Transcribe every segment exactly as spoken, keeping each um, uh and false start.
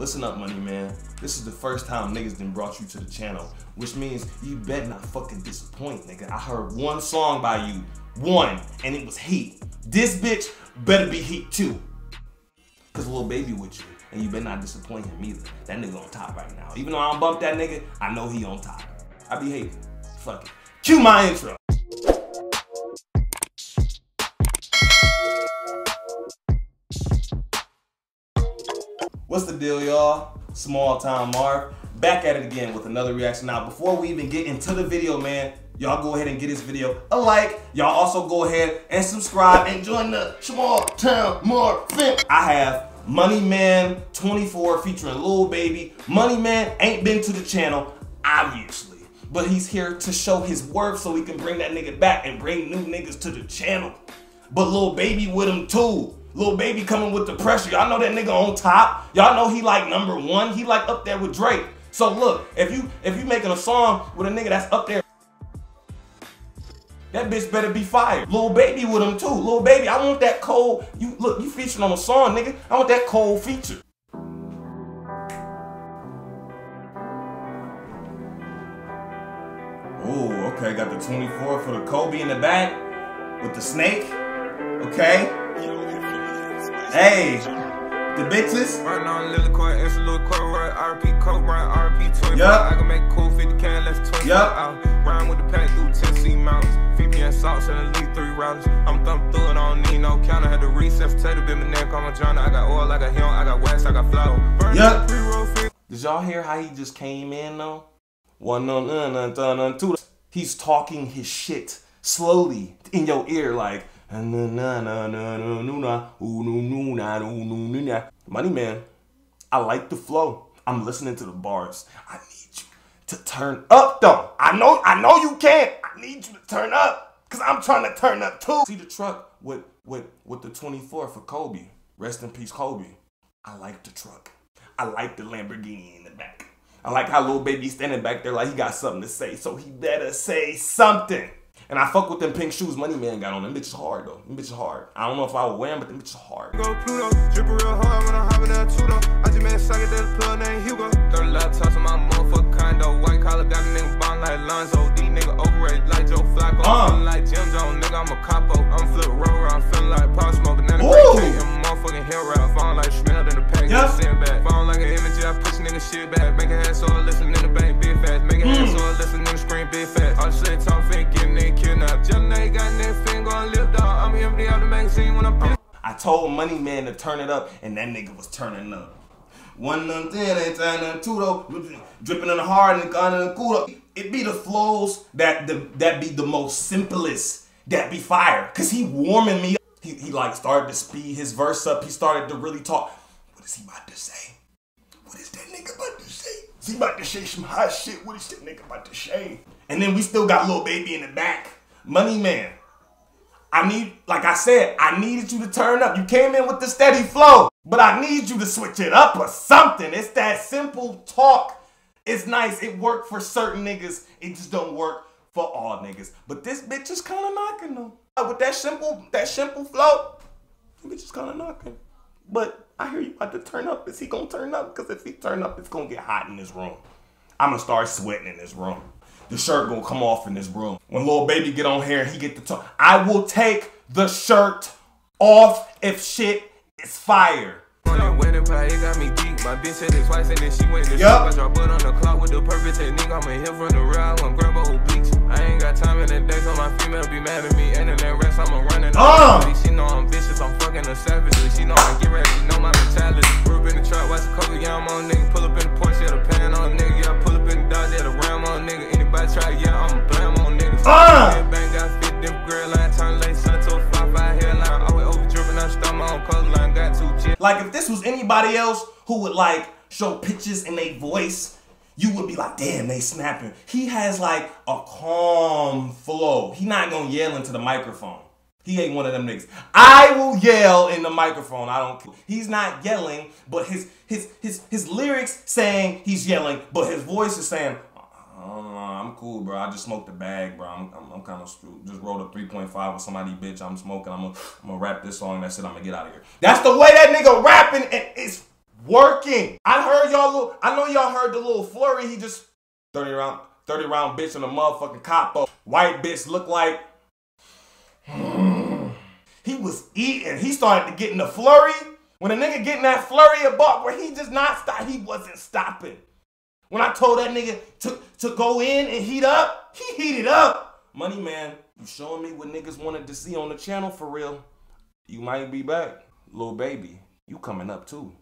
Listen up, money man. This is the first time niggas done brought you to the channel, which means you better not fucking disappoint, nigga. I heard one song by you, one, and it was heat. This bitch better be heat too. Cause Lil Baby with you, and you better not disappoint him either. That nigga on top right now. Even though I don't bump that nigga, I know he on top. I be hating. Fuck it. Cue my intro. What's the deal, y'all? Small Time Marv, back at it again with another reaction. Now, before we even get into the video, man, y'all go ahead and get this video a like. Y'all also go ahead and subscribe and join the Small Time Marv fam. I have Money Man twenty-four featuring Lil Baby. Money Man ain't been to the channel, obviously, but he's here to show his worth so we can bring that nigga back and bring new niggas to the channel. But Lil Baby with him too. Lil Baby coming with the pressure. Y'all know that nigga on top. Y'all know he like number one. He like up there with Drake. So look, if you if you making a song with a nigga that's up there, that bitch better be fired. Lil Baby with him too. Lil Baby, I want that cold. You look, you featuring on a song, nigga. I want that cold feature. Oh, okay. Got the twenty-four for the Kobe in the back with the snake. Okay. Hey, the bitches. Right now, little court, extra little court, right? R P Coke, right? R P twenty-five. Yep. I can make cool fifty can, less twenty-five yep. out. Rhyme with the pack through Tennessee mountains. fifty and salts and at least three rounds. I'm thumping through it, I don't need no counter. Had to reset, potato, been my neck on my journal. I got oil, I got him, I got wax, I got flour. Yep. Did y'all hear how he just came in though? One, no, no, no, no, no, two. He's talking his shit slowly in your ear like. Money Man, I like the flow. I'm listening to the bars. I need you to turn up though. I know, I know you can't. I need you to turn up, cause I'm trying to turn up too. See the truck with with with the twenty-four for Kobe. Rest in peace, Kobe. I like the truck. I like the Lamborghini in the back. I like how Lil Baby standing back there like he got something to say, so he better say something. And I fuck with them pink shoes Money Man got on. Them bitches hard though. Them bitches hard. I don't know if I would wear them, but them bitches hard. Go Pluto, drippin' real hard when I'm hopping that Tudo. I just made a socket that plug named Hugo. thirty laptops in my motherfucker condo. White collar got a nigga bond like Lonzo. D nigga overrated like Joe Flacco. Uh. I'm feeling like Jim Jones, nigga, I'm a capo. I'm flip roll I'm feeling like Pop Smoke. Banana break cake and motherfucking hair wrap. Falling like smelled in the pack, yep. Sitting back. Falling like an image, I push nigga shit back. Make a head so I listen in the bank, big fast. Make a head so I listen in the screen, big fast. All shit talk fin, getting nigga kidnapped. I told Money Man to turn it up, and that nigga was turning up. One them ten ain't turning two though, dripping in the hard and gun in the cool. It be the flows that the that be the most simplest that be fire, cause he warming me up. He he like started to speed his verse up. He started to really talk. What is he about to say? What is that nigga about to say? Is he about to say some hot shit? What is that nigga about to say? And then we still got Lil Baby in the back. Money Man, I need, like I said, I needed you to turn up. You came in with the steady flow, but I need you to switch it up or something. It's that simple talk. It's nice. It worked for certain niggas. It just don't work for all niggas. But this bitch is kind of knocking though. With that simple, that simple flow, this bitch is kind of knocking. But I hear you about to turn up. Is he gonna turn up? Because if he turn up, it's gonna get hot in this room. I'm gonna start sweating in this room. The shirt gonna come off in this room. When Lil Baby get on here and he get the talk, I will take the shirt off if shit is fire. Wedding party got me geek. My bitch said it twice and then she went to yep. I drop butt on the clock with the perfect technique. I'm a hit from the ride, I'm grab a whole bleach. I ain't got time in the day, so my female be mad at me. And in that rest, I'm a running. Uh. She know I'm vicious, I'm fucking her savagely. She know I get ready, she know my mentality. Grew up in the trap, watch the cover, yeah, I'm on nigga. Pull up in the Porsche, yeah, the pan on nigga. Yeah, pull up in the Dodge, yeah, the Ram on nigga. Anybody try, yeah, I'm a blam on niggas. Uh. Bang got fit, them girl line, turn late, sun to a five, five hairline. Always over dripping, I start my own color line, got two chicks. Like if this was anybody else who would like show pictures in their voice, you would be like, damn, they snapping. He has like a calm flow. He not gonna yell into the microphone. He ain't one of them niggas. I will yell in the microphone. I don't care. He's not yelling, but his his his his lyrics saying he's yelling, but his voice is saying, uh, I'm cool, bro. I just smoked a bag, bro. I'm, I'm, I'm kind of screwed. Just rolled a three point five with somebody, bitch. I'm smoking. I'm gonna I'm gonna rap this song. That's it. I'm gonna get out of here. That's the way that nigga rapping, and it's working. I heard y'all little, I know y'all heard the little flurry. He just thirty round, thirty round bitch in a motherfucking capo. White bitch look like he was eating. He started to get in the flurry. When a nigga getting that flurry of buck where he just not stop, he wasn't stopping. When I told that nigga to, to go in and heat up, he heated up. Money Man, you showing me what niggas wanted to see on the channel for real. You might be back. Little baby, you coming up too.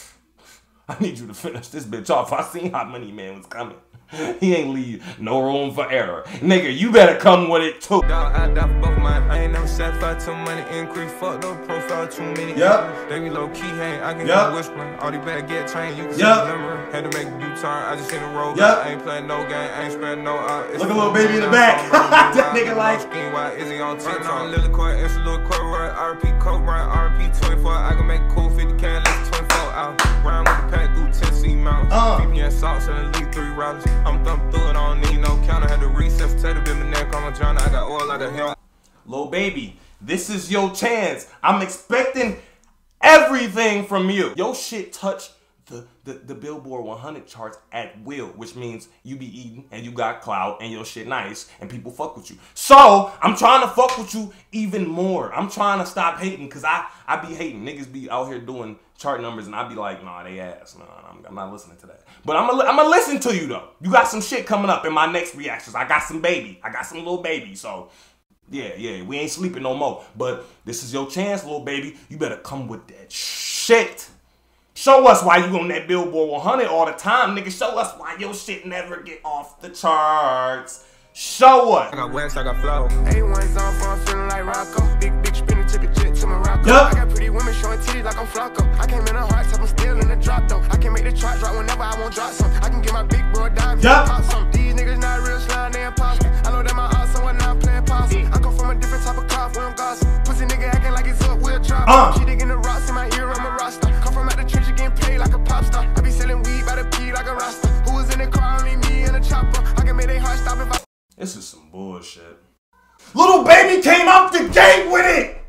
I need you to finish this bitch off. I seen how Money Man was coming. He ain't leave no room for error. Nigga, you better come with it too. Dog, I die for both mine. I ain't never satisfied till money increase. Fuck no profile, too many. Yep. They be low key hang. I can yep. hear whispering. All these bad get trained. You can yep. see the number. Had to make a U-turn. I just hit a roll. Yep. I ain't playing no game. I ain't spreading no out. Look a little baby in the back. That nigga like. Why is he on TikTok? On Lily Court, it's a little court right. R P code right. R P twenty-four. I can make cool fifty K. Let's twenty-four out. Round with the pack through Tennessee mountains. Uh. V P N salts and elite three routers. I'm thumping through it. I don't need no counter. Had to resuscitate a in my neck. I'm a John. I got oil. I got hell. Lil baby, this is your chance. I'm expecting everything from you. Your shit touched the, the, the Billboard one hundred charts at will, which means you be eating and you got clout and your shit nice and people fuck with you. So I'm trying to fuck with you even more. I'm trying to stop hating because I, I be hating. Niggas be out here doing chart numbers and I be like, nah, they ass. Nah, I'm, I'm not listening to that. But I'm gonna I'm gonna listen to you though. You got some shit coming up in my next reactions. I got some baby. I got some little baby. So yeah, yeah, we ain't sleeping no more. But this is your chance, little baby. You better come with that shit. Show us why you on that Billboard one hundred all the time, nigga. Show us why your shit never get off the charts. Show us. I got wax, I got flow. A one's on for I'm feeling like Rocco. Big, big spinner, took a jet to Morocco. Yep. I got pretty women showing titties like I'm Flacco. I came in a heart, top, I'm still in the drop though. I can make the chart drop whenever I want drop some. I can get my big bro a dime, yep. pop some. These niggas not real slime, they impossible. I know that my odds somewhere now I'm playing possum. I come from a different type of cloth where I'm gossip. Pussy nigga acting like it's up, we'll drop. Uh. She digging the rocks in my ear, I'm a roster. Come from out the trench, getting paid like a pop star. I be selling weed by the P like a roster. Who was in the car, only me and a chopper. I can make they heart stop if I. This is some bullshit. Little baby came out the gate with it.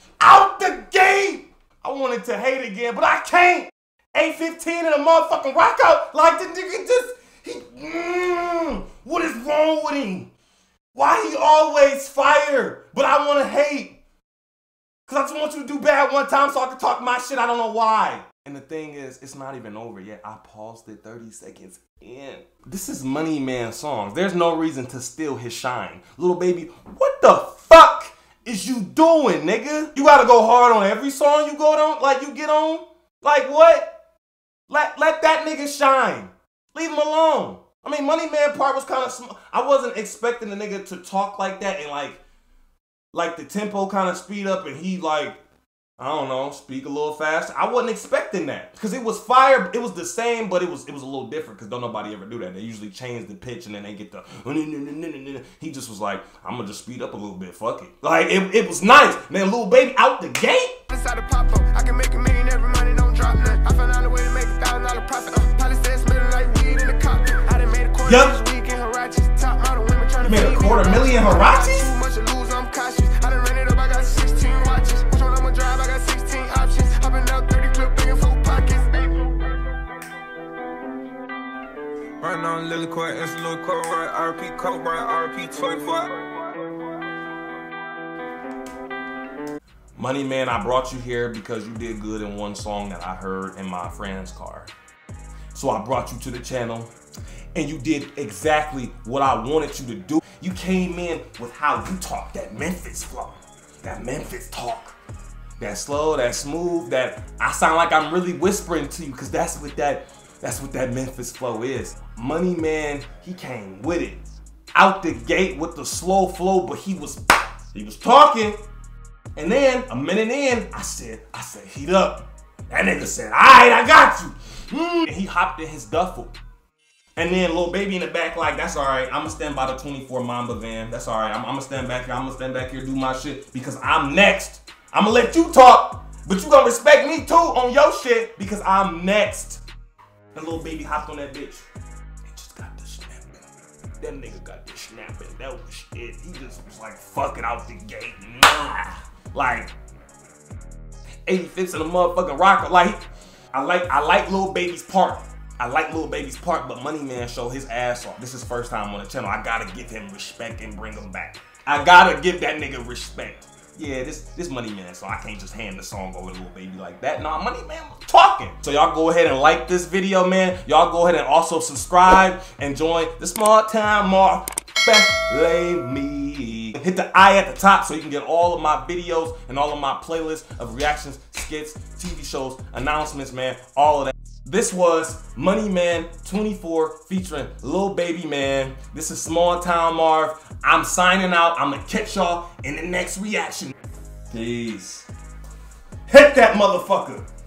Out the gate. I wanted to hate again, but I can't. eight fifteen in a motherfucking rock out. Like the nigga just, he, mm, what is wrong with him? Why he always fire? But I want to hate. Because I just want you to do bad one time so I can talk my shit. I don't know why. And the thing is, it's not even over yet. I paused it thirty seconds in. This is Money Man songs. There's no reason to steal his shine. Little baby, what the fuck is you doing, nigga? You gotta go hard on every song you go on, like you get on? Like what? Let, let that nigga shine. Leave him alone. I mean, Money Man part was kind of small. I wasn't expecting the nigga to talk like that and like, like the tempo kind of speed up and he like, I don't know, speak a little faster. I wasn't expecting that because it was fire. It was the same, but it was it was a little different because don't nobody ever do that. They usually change the pitch and then they get the. He just was like, I'm gonna just speed up a little bit. Fuck it. Like it, it was nice. Man, little baby out the gate. Inside the pop up, I can make a million every money, don't drop none. I found out a way to make a thousand dollar profit. Uh, Polly said smelling like weed in the cockpit. I done made a quarter yep. this week in Harachis. Top model women trying to made a quarter million Harachis? Too much to lose, I'm cautious. I done ran it up, I got sixteen watches. Which one I'ma drive? I got sixteen options. Hopping out thirty clip, bringing four pockets. Right now, Lily Court, it's a little court right. R P code right. R P twenty-four. Money Man, I brought you here because you did good in one song that I heard in my friend's car. So I brought you to the channel and you did exactly what I wanted you to do. You came in with how you talk, that Memphis flow, that Memphis talk, that slow, that smooth, that I sound like I'm really whispering to you because that's what that, that's what that Memphis flow is. Money Man, he came with it. Out the gate with the slow flow, but he was, he was talking. And then a minute in, I said, I said, heat up. That nigga said, all right, I got you. Mm. And he hopped in his duffel. And then little baby in the back like, that's all right. I'm gonna stand by the twenty-four Mamba van. That's all right. I'm, I'm gonna stand back here. I'm gonna stand back here, do my shit because I'm next. I'm gonna let you talk, but you gonna respect me too on your shit because I'm next. And little baby hopped on that bitch. He just got the snapping. That nigga got the snapping. That was it. He just was like, fuck it out the gate. Nah. Like eighty-fifths in a motherfucking rocker. Like I like I like Lil Baby's part. I like Lil Baby's part, but Money Man showed his ass off. This is his first time on the channel. I gotta give him respect and bring him back. I gotta give that nigga respect. Yeah, this this Money Man, so I can't just hand the song over to Lil Baby like that. Nah, Money Man was talking. So y'all go ahead and like this video, man. Y'all go ahead and also subscribe and join the Small Town Marv Family. Hit the I at the top so you can get all of my videos and all of my playlists of reactions, skits, T V shows, announcements, man, all of that. This was Money Man twenty-four featuring Lil Baby, man. This is Small Town Marv. I'm signing out. I'm gonna catch y'all in the next reaction. Peace. Hit that motherfucker.